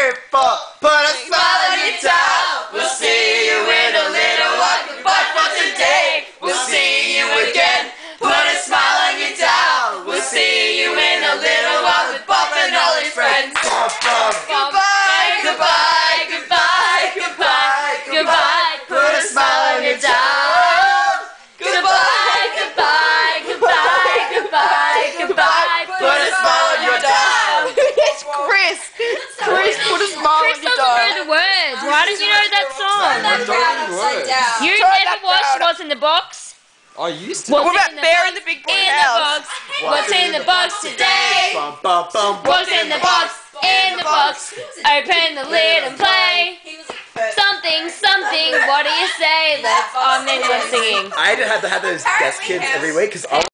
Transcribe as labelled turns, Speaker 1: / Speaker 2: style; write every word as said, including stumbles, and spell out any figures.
Speaker 1: three, four. Put a smile on your dial.
Speaker 2: We'll see you in a little while. Goodbye for today. We'll see you again. Put a smile on your dial. We'll see you in a little while with Bob and all his friends. Goodbye, goodbye, goodbye, goodbye, goodbye. Put a smile on your dial. Goodbye, goodbye, goodbye, goodbye, goodbye. Put a smile on your dial.
Speaker 3: It's Chris. Chris, put a smile
Speaker 4: Chris
Speaker 3: on your
Speaker 4: doesn't know
Speaker 3: dial.
Speaker 4: the words. Why don't you know that song?
Speaker 2: That brown upside down.
Speaker 4: You
Speaker 3: Turn
Speaker 4: never
Speaker 3: that
Speaker 4: watched
Speaker 3: down.
Speaker 4: What's in the Box?
Speaker 1: I used to.
Speaker 4: What's
Speaker 3: What about
Speaker 4: in the
Speaker 3: Bear
Speaker 4: box?
Speaker 3: in the Big Boy
Speaker 4: In the
Speaker 3: House?
Speaker 4: box. What's in the box today?
Speaker 1: Bum, bum, bum.
Speaker 4: What's in the box? In the box. Open the lid and play. Something, something. What do you say? That's all I'm singing.
Speaker 1: I had to have those desk kids every week because